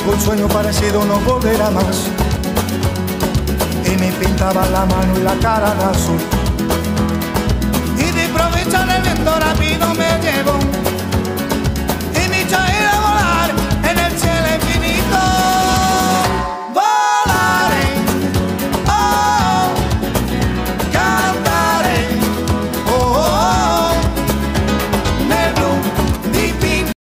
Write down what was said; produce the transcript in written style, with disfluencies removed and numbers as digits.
un sueño parecido no volverá más. Y me pintaba la mano y la cara de azul. Y de aprovechar el viento rápido